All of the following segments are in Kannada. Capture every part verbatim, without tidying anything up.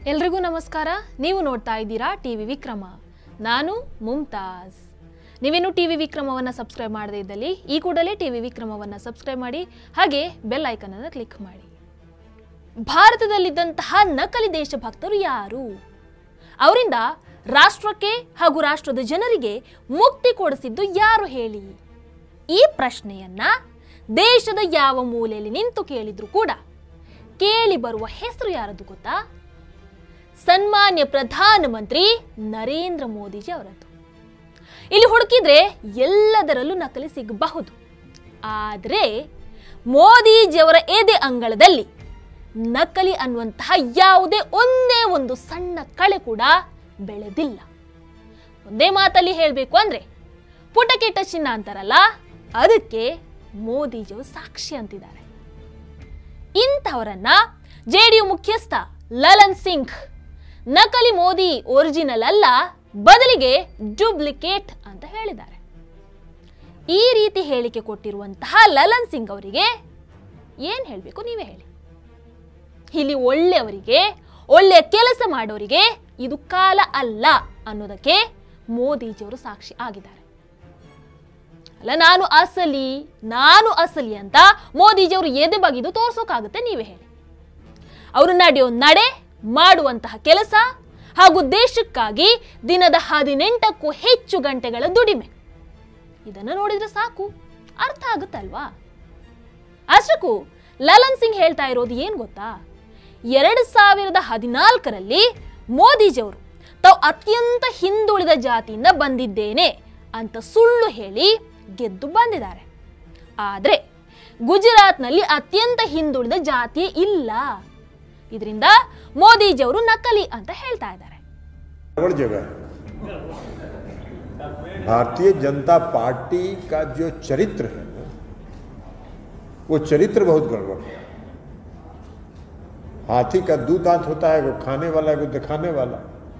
ಎಲ್ರಿಗೂ ನಮಸ್ಕಾರ. ನೀವು ನೋಡ್ತಾ ಇದ್ದೀರಾ ಟಿವಿ ವಿಕ್ರಮ. ನಾನು ಮುಮ್ತಾಜ್. ನೀವೇನು ಟಿವಿ ವಿಕ್ರಮವನ್ನು ಸಬ್ಸ್ಕ್ರೈಬ್ ಮಾಡದೇ ಇದ್ದಲ್ಲಿ ಈ ಕೂಡಲೇ ಟಿವಿ ವಿಕ್ರಮವನ್ನು ಸಬ್ಸ್ಕ್ರೈಬ್ ಮಾಡಿ, ಹಾಗೆ ಬೆಲ್ ಐಕನ್ ಅನ್ನು ಕ್ಲಿಕ್ ಮಾಡಿ. ಭಾರತದಲ್ಲಿದ್ದಂತಹ ನಕಲಿ ದೇಶಭಕ್ತರು ಯಾರು? ಅವರಿಂದ ರಾಷ್ಟ್ರಕ್ಕೆ ಹಾಗೂ ರಾಷ್ಟ್ರದ ಜನರಿಗೆ ಮುಕ್ತಿ ಕೊಡಿಸಿದ್ದು ಯಾರು ಹೇಳಿ? ಈ ಪ್ರಶ್ನೆಯನ್ನ ದೇಶದ ಯಾವ ಮೂಲೆಯಲ್ಲಿ ನಿಂತು ಕೇಳಿದ್ರು ಕೂಡ ಕೇಳಿ ಬರುವ ಹೆಸರು ಯಾರದು ಗೊತ್ತಾ? ಸನ್ಮಾನ್ಯ ಪ್ರಧಾನಮಂತ್ರಿ ನರೇಂದ್ರ ಮೋದಿಜಿ ಅವರದ್ದು. ಇಲ್ಲಿ ಹುಡುಕಿದ್ರೆ ಎಲ್ಲದರಲ್ಲೂ ನಕಲಿ ಸಿಗಬಹುದು. ಆದರೆ ಮೋದಿಜಿಯವರ ಎದೆ ಅಂಗಳದಲ್ಲಿ ನಕಲಿ ಅನ್ನುವಂತಹ ಯಾವುದೇ ಒಂದೇ ಒಂದು ಸಣ್ಣ ಕಳೆ ಕೂಡ ಬೆಳೆದಿಲ್ಲ. ಒಂದೇ ಮಾತಲ್ಲಿ ಹೇಳಬೇಕು ಅಂದ್ರೆ ಪುಟಕೆಟ್ಟ ಚಿನ್ನ ಅಂತಾರಲ್ಲ, ಅದಕ್ಕೆ ಮೋದಿಜಿಯವರು ಸಾಕ್ಷಿ ಅಂತಿದ್ದಾರೆ. ಇಂಥವರನ್ನ ಜೆಡಿಯು ಮುಖ್ಯಸ್ಥ ಲಲನ್ ಸಿಂಗ್ ನಕಲಿ ಮೋದಿ ಒರಿಜಿನಲ್ ಅಲ್ಲ, ಬದಲಿಗೆ ಡೂಪ್ಲಿಕೇಟ್ ಅಂತ ಹೇಳಿದ್ದಾರೆ. ಈ ರೀತಿ ಹೇಳಿಕೆ ಕೊಟ್ಟಿರುವಂತಹ ಲಲನ್ ಸಿಂಗ್ ಅವರಿಗೆ ಏನ್ ಹೇಳಬೇಕು ನೀವೇ ಹೇಳಿ. ಇಲ್ಲಿ ಒಳ್ಳೆಯವರಿಗೆ, ಒಳ್ಳೆಯ ಕೆಲಸ ಮಾಡೋರಿಗೆ ಇದು ಕಾಲ ಅಲ್ಲ ಅನ್ನೋದಕ್ಕೆ ಮೋದಿಜಿಯವರು ಸಾಕ್ಷಿ ಆಗಿದ್ದಾರೆ. ಅಲ್ಲ, ನಾನು ಅಸಲಿ ನಾನು ಅಸಲಿ ಅಂತ ಮೋದಿಜಿಯವರು ಎದೆ ಬಗೆದು ತೋರ್ಸೋಕಾಗುತ್ತೆ ನೀವೇ ಹೇಳಿ. ಅವರು ನಡೆಯೋ ನಡೆ, ಮಾಡುವಂತಹ ಕೆಲಸ ಹಾಗೂ ದೇಶಕ್ಕಾಗಿ ದಿನದ ಹದಿನೆಂಟಕ್ಕೂ ಹೆಚ್ಚು ಗಂಟೆಗಳ ದುಡಿಮೆ, ಇದನ್ನು ನೋಡಿದ್ರೆ ಸಾಕು, ಅರ್ಥ ಆಗುತ್ತಲ್ವಾ? ಅಷ್ಟಕ್ಕೂ ಲಲನ್ ಸಿಂಗ್ ಹೇಳ್ತಾ ಇರೋದು ಏನ್ ಗೊತ್ತಾ? ಎರಡು ಸಾವಿರದ ಹದಿನಾಲ್ಕರಲ್ಲಿ ಮೋದಿಜಿಯವರು ತಾವು ಅತ್ಯಂತ ಹಿಂದುಳಿದ ಜಾತಿಯಿಂದ ಬಂದಿದ್ದೇನೆ ಅಂತ ಸುಳ್ಳು ಹೇಳಿ ಗೆದ್ದು ಬಂದಿದ್ದಾರೆ. ಆದ್ರೆ ಗುಜರಾತ್ನಲ್ಲಿ ಅತ್ಯಂತ ಹಿಂದುಳಿದ ಜಾತಿ ಇಲ್ಲ. ಇದರಿಂದ ಮೋದಿಜಿಯವರು ನಕಲಿ ಅಂತ ಹೇಳ್ತಾ ಇದ್ದಾರೆ. जगह भारतीय जनता पार्टी का जो चरित्र है वो चरित्र बहुत गड़बड़ है. हाथी का दो दांत होता है, वो खाने वाला एगो दिखाने वाला,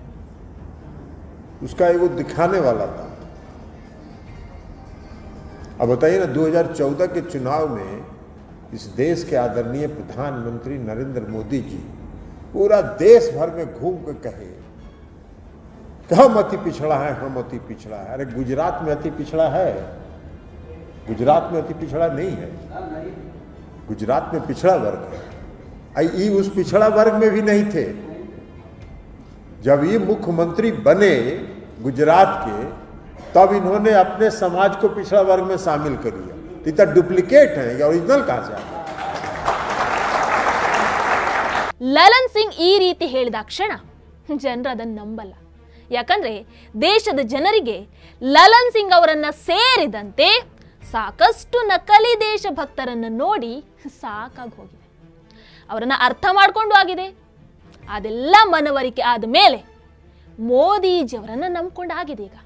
उसका एगो दिखाने वाला था. अब बताइए ना, दो हज़ार चौदह के चुनाव में इस देश के आदरणीय प्रधानमंत्री नरेंद्र मोदी जी पूरा देश भर में घूम कर कहे कि हम अति पिछड़ा है, हम अति पिछड़ा है. अरे गुजरात में अति पिछड़ा है? गुजरात में अति पिछड़ा नहीं है. गुजरात में पिछड़ा वर्ग है. ये उस पिछड़ा वर्ग में भी नहीं थे. जब ये मुख्यमंत्री बने गुजरात के, तब इन्होंने अपने समाज को पिछड़ा वर्ग में शामिल कर लिया. इतना डुप्लीकेट है, ओरिजिनल कहां से आ गया? ಲಲನ್ ಸಿಂಗ್ ಈ ರೀತಿ ಹೇಳಿದ ಕ್ಷಣ ಜನರು ಅದನ್ನು ನಂಬಲ್ಲ. ಯಾಕಂದ್ರೆ ದೇಶದ ಜನರಿಗೆ ಲಲನ್ ಸಿಂಗ್ ಅವರನ್ನ ಸೇರಿದಂತೆ ಸಾಕಷ್ಟು ನಕಲಿ ದೇಶಭಕ್ತರನ್ನ ನೋಡಿ ಸಾಕಾಗಿ ಹೋಗಿದೆ. ಅವರನ್ನ ಅರ್ಥ ಮಾಡ್ಕೊಂಡು ಆಗಿದೆ. ಅದೆಲ್ಲ ಮನವರಿಕೆ ಆದ ಮೇಲೆ ಮೋದಿಜಿಯವರನ್ನ ನಂಬ್ಕೊಂಡು ಆಗಿದೆ. ಈಗ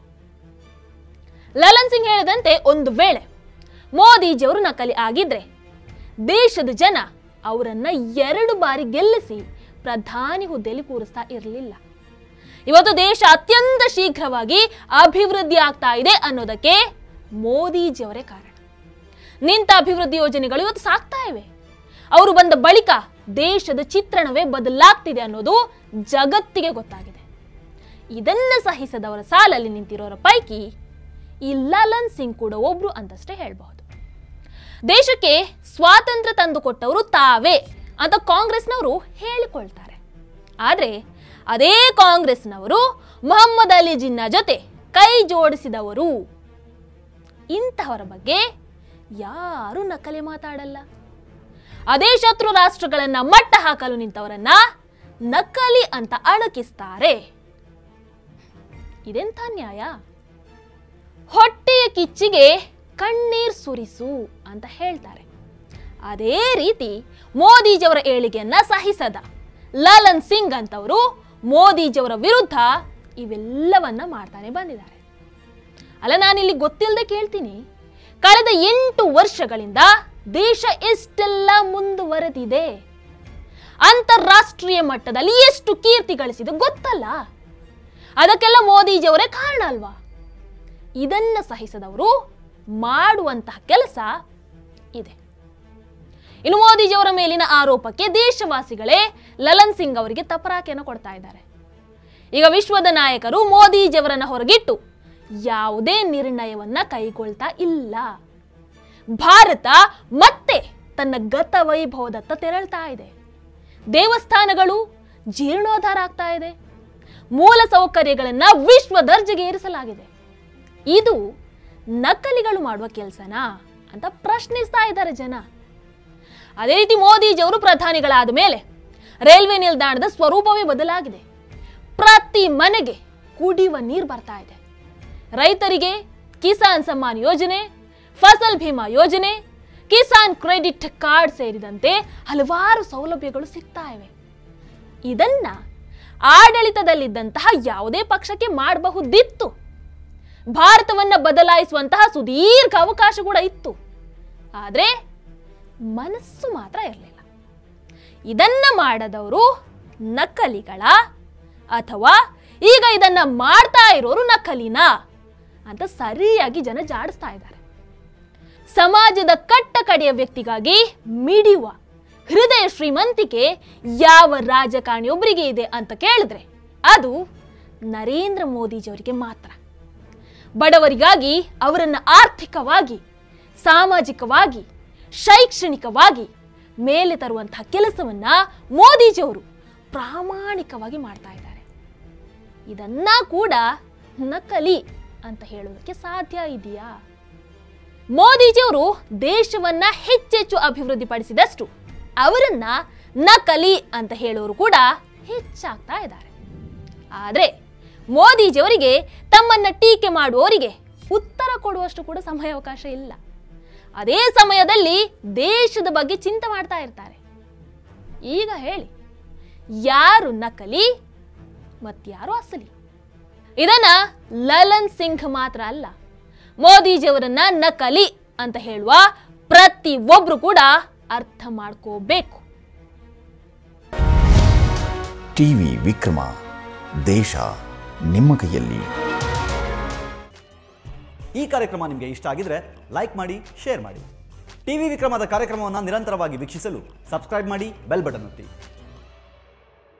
ಲಲನ್ ಸಿಂಗ್ ಹೇಳಿದಂತೆ ಒಂದು ವೇಳೆ ಮೋದಿಜಿಯವರು ನಕಲಿ ಆಗಿದ್ರೆ ದೇಶದ ಜನ ಅವರನ್ನ ಎರಡು ಬಾರಿ ಗೆಲ್ಲಿಸಿ ಪ್ರಧಾನಿ ಹುದ್ದೆಯಲ್ಲಿ ಕೂರಿಸ್ತಾ ಇರಲಿಲ್ಲ. ಇವತ್ತು ದೇಶ ಅತ್ಯಂತ ಶೀಘ್ರವಾಗಿ ಅಭಿವೃದ್ಧಿ ಆಗ್ತಾ ಇದೆ ಅನ್ನೋದಕ್ಕೆ ಮೋದಿಜಿಯವರೇ ಕಾರಣ. ನಿಂತ ಅಭಿವೃದ್ಧಿ ಯೋಜನೆಗಳು ಇವತ್ತು ಸಾಗ್ತಾ ಇವೆ. ಅವರು ಬಂದ ಬಳಿಕ ದೇಶದ ಚಿತ್ರಣವೇ ಬದಲಾಗ್ತಿದೆ ಅನ್ನೋದು ಜಗತ್ತಿಗೆ ಗೊತ್ತಾಗಿದೆ. ಇದನ್ನ ಸಹಿಸದವರ ಸಾಲಲ್ಲಿ ನಿಂತಿರೋರ ಪೈಕಿ ಈ ಲಲನ್ ಸಿಂಗ್ ಕೂಡ ಒಬ್ರು ಅಂತಷ್ಟೇ ಹೇಳಬಹುದು. ದೇಶಕ್ಕೆ ಸ್ವಾತಂತ್ರ್ಯ ತಂದುಕೊಟ್ಟವರು ತಾವೇ ಅಂತ ಕಾಂಗ್ರೆಸ್ನವರು ಹೇಳಿಕೊಳ್ತಾರೆ. ಆದ್ರೆ ಅದೇ ಕಾಂಗ್ರೆಸ್ನವರು ಮೊಹಮ್ಮದ್ ಅಲಿ ಜಿನ್ನಾ ಜೊತೆ ಕೈ ಜೋಡಿಸಿದವರು. ಇಂತಹವರ ಬಗ್ಗೆ ಯಾರು ನಕಲಿ ಮಾತಾಡಲ್ಲ. ಅದೇ ಶತ್ರು ರಾಷ್ಟ್ರಗಳನ್ನ ಮಟ್ಟ ಹಾಕಲು ನಿಂತವರನ್ನ ನಕಲಿ ಅಂತ ಅಣಕಿಸ್ತಾರೆ. ಇದೆಂಥ ನ್ಯಾಯ? ಹೊಟ್ಟೆಯ ಕಿಚ್ಚಿಗೆ ಕಣ್ಣೀರ್ ಸುರಿಸು ಅಂತ ಹೇಳ್ತಾರೆ. ಅದೇ ರೀತಿ ಮೋದಿಜಿಯವರ ಏಳಿಗೆಯನ್ನ ಸಹಿಸದ ಲಲನ್ ಸಿಂಗ್ ಅಂತವರು ಮೋದಿಜಿಯವರ ವಿರುದ್ಧ ಇವೆಲ್ಲವನ್ನ ಮಾಡ್ತಾನೆ ಬಂದಿದ್ದಾರೆ. ಅಲ್ಲ, ನಾನಿಲ್ಲಿ ಗೊತ್ತಿಲ್ಲದೆ ಕೇಳ್ತೀನಿ, ಕಳೆದ ಎಂಟು ವರ್ಷಗಳಿಂದ ದೇಶ ಎಷ್ಟೆಲ್ಲ ಮುಂದುವರೆದಿದೆ, ಅಂತಾರಾಷ್ಟ್ರೀಯ ಮಟ್ಟದಲ್ಲಿ ಎಷ್ಟು ಕೀರ್ತಿ ಗಳಿಸಿದೆ ಗೊತ್ತಲ್ಲ? ಅದಕ್ಕೆಲ್ಲ ಮೋದಿಜಿಯವರೇ ಕಾರಣ ಅಲ್ವಾ? ಇದನ್ನ ಸಹಿಸದವರು ಮಾಡುವಂತಹ ಕೆಲಸ ಇದೆ. ಇನ್ನು ಮೋದಿಜಿಯವರ ಮೇಲಿನ ಆರೋಪಕ್ಕೆ ದೇಶವಾಸಿಗಳೇ ಲಲನ್ ಸಿಂಗ್ ಅವರಿಗೆ ತಪರಾಕೆಯನ್ನು ಕೊಡ್ತಾ ಇದ್ದಾರೆ. ಈಗ ವಿಶ್ವದ ನಾಯಕರು ಮೋದಿಜಿಯವರನ್ನ ಹೊರಗಿಟ್ಟು ಯಾವುದೇ ನಿರ್ಣಯವನ್ನ ಕೈಗೊಳ್ತಾ ಇಲ್ಲ. ಭಾರತ ಮತ್ತೆ ತನ್ನ ಗತ ವೈಭವದತ್ತ ತೆರಳ್ತಾ ಇದೆ. ದೇವಸ್ಥಾನಗಳು ಜೀರ್ಣೋದ್ಧಾರ ಆಗ್ತಾ ಇದೆ. ಮೂಲ ಸೌಕರ್ಯಗಳನ್ನ ವಿಶ್ವ ದರ್ಜೆಗೆ ಏರಿಸಲಾಗಿದೆ. ಇದು ನಕಲಿಗಳು ಮಾಡುವ ಕೆಲಸನಾ ಅಂತ ಪ್ರಶ್ನಿಸ್ತಾ ಇದ್ದಾರೆ ಜನ. ಅದೇ ರೀತಿ ಮೋದಿಜಿಯವರು ಪ್ರಧಾನಿಗಳಾದ ಮೇಲೆ ರೈಲ್ವೆ ನಿಲ್ದಾಣದ ಸ್ವರೂಪವೇ ಬದಲಾಗಿದೆ. ಪ್ರತಿ ಮನೆಗೆ ಕುಡಿಯುವ ನೀರು ಬರ್ತಾ ಇದೆ. ರೈತರಿಗೆ ಕಿಸಾನ್ ಸಮ್ಮಾನ್ ಯೋಜನೆ, ಫಸಲ್ ಭೀಮಾ ಯೋಜನೆ, ಕಿಸಾನ್ ಕ್ರೆಡಿಟ್ ಕಾರ್ಡ್ ಸೇರಿದಂತೆ ಹಲವಾರು ಸೌಲಭ್ಯಗಳು ಸಿಗ್ತಾ ಇವೆ. ಇದನ್ನ ಆಡಳಿತದಲ್ಲಿದ್ದಂತಹ ಯಾವುದೇ ಪಕ್ಷಕ್ಕೆ ಮಾಡಬಹುದಿತ್ತು. ಭಾರತವನ್ನ ಬದಲಾಯಿಸುವಂತಹ ಸುದೀರ್ಘ ಅವಕಾಶ ಕೂಡ ಇತ್ತು. ಆದರೆ ಮನಸ್ಸು ಮಾತ್ರ ಇರಲಿಲ್ಲ. ಇದನ್ನ ಮಾಡದವರು ನಕಲಿಗಳ ಅಥವಾ ಈಗ ಇದನ್ನ ಮಾಡ್ತಾ ಇರೋರು ನಕಲಿನಾ ಅಂತ ಸರಿಯಾಗಿ ಜನ ಜಾಡಿಸ್ತಾ ಇದ್ದಾರೆ. ಸಮಾಜದ ಕಟ್ಟ ಕಡೆಯ ವ್ಯಕ್ತಿಗಾಗಿ ಮಿಡಿಯುವ ಹೃದಯ ಶ್ರೀಮಂತಿಕೆ ಯಾವ ರಾಜಕಾರಣಿಯೊಬ್ಬರಿಗೆ ಇದೆ ಅಂತ ಕೇಳಿದ್ರೆ ಅದು ನರೇಂದ್ರ ಮೋದಿಜಿಯವರಿಗೆ ಮಾತ್ರ. ಬಡವರಿಗಾಗಿ ಅವರನ್ನು ಆರ್ಥಿಕವಾಗಿ, ಸಾಮಾಜಿಕವಾಗಿ, ಶೈಕ್ಷಣಿಕವಾಗಿ ಮೇಲೆ ತರುವಂತಹ ಕೆಲಸವನ್ನ ಮೋದಿಜಿಯವರು ಪ್ರಾಮಾಣಿಕವಾಗಿ ಮಾಡ್ತಾ ಇದ್ದಾರೆ. ಇದನ್ನ ಕೂಡ ನಕಲಿ ಅಂತ ಹೇಳೋದಕ್ಕೆ ಸಾಧ್ಯ ಇದೆಯಾ? ಮೋದಿಜಿಯವರು ದೇಶವನ್ನ ಹೆಚ್ಚೆಚ್ಚು ಅಭಿವೃದ್ಧಿಪಡಿಸಿದಷ್ಟು ಅವರನ್ನ ನಕಲಿ ಅಂತ ಹೇಳೋರು ಕೂಡ ಹೆಚ್ಚಾಗ್ತಾ ಇದ್ದಾರೆ. ಆದರೆ ಮೋದಿಜಿಯವರಿಗೆ ತಮ್ಮನ್ನ ಟೀಕೆ ಮಾಡುವವರಿಗೆ ಉತ್ತರ ಕೊಡುವಷ್ಟು ಕೂಡ ಸಮಯಾವಕಾಶ ಇಲ್ಲ. ಅದೇ ಸಮಯದಲ್ಲಿ ದೇಶದ ಬಗ್ಗೆ ಚಿಂತೆ ಮಾಡ್ತಾ ಇರ್ತಾರೆ. ಈಗ ಹೇಳಿ, ಯಾರು ನಕಲಿ ಮತ್ಯಾರು ಅಸಲಿ? ಇದನ್ನ ಲಲನ್ ಸಿಂಗ್ ಮಾತ್ರ ಅಲ್ಲ, ಮೋದಿಜಿಯವರನ್ನ ನಕಲಿ ಅಂತ ಹೇಳುವ ಪ್ರತಿ ಒಬ್ರು ಕೂಡ ಅರ್ಥ ಮಾಡ್ಕೋಬೇಕು. ಟಿವಿ ವಿಕ್ರಮ, ದೇಶ ನಿಮ್ಮ ಕೈಯಲ್ಲಿ. ಈ ಕಾರ್ಯಕ್ರಮ ನಿಮಗೆ ಇಷ್ಟ ಆಗಿದ್ರೆ ಲೈಕ್ ಮಾಡಿ, ಶೇರ್ ಮಾಡಿ. ಟಿವಿ ವಿಕ್ರಮದ ಕಾರ್ಯಕ್ರಮವನ್ನು ನಿರಂತರವಾಗಿ ವೀಕ್ಷಿಸಲು ಸಬ್ಸ್ಕ್ರೈಬ್ ಮಾಡಿ, ಬೆಲ್ ಬಟನ್ ಒತ್ತಿ.